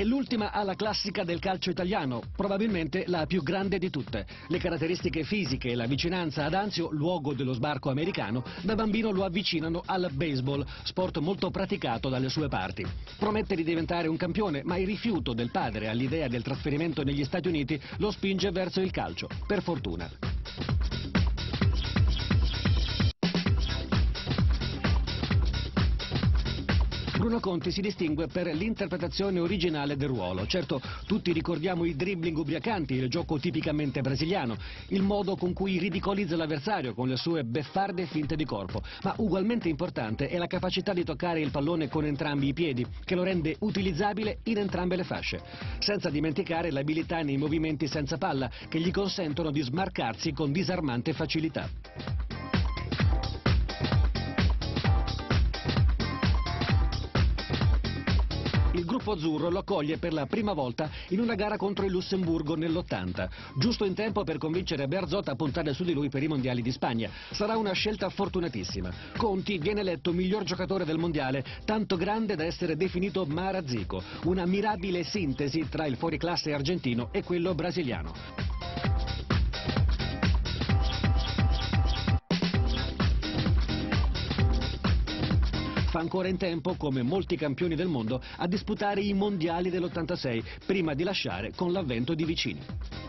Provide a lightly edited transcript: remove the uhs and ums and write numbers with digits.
l'ultima ala classica del calcio italiano, probabilmente la più grande di tutte. Le caratteristiche fisiche e la vicinanza ad Anzio, luogo dello sbarco americano, da bambino lo avvicinano al baseball, sport molto praticato dalle sue parti. Promette di diventare un campione, ma il rifiuto del padre all'idea del trasferimento negli Stati Uniti lo spinge verso il calcio, per fortuna. Bruno Conti si distingue per l'interpretazione originale del ruolo. Certo, tutti ricordiamo i dribbling ubriacanti, il gioco tipicamente brasiliano, il modo con cui ridicolizza l'avversario con le sue beffarde finte di corpo, ma ugualmente importante è la capacità di toccare il pallone con entrambi i piedi, che lo rende utilizzabile in entrambe le fasce, senza dimenticare l'abilità nei movimenti senza palla, che gli consentono di smarcarsi con disarmante facilità. Il gruppo azzurro lo accoglie per la prima volta in una gara contro il Lussemburgo nell'80, giusto in tempo per convincere Bearzot a puntare su di lui per i mondiali di Spagna. Sarà una scelta fortunatissima. Conti viene eletto miglior giocatore del mondiale, tanto grande da essere definito Marazzico, una mirabile sintesi tra il fuoriclasse argentino e quello brasiliano. Fa ancora in tempo, come molti campioni del mondo, a disputare i mondiali dell'86, prima di lasciare con l'avvento di vicini.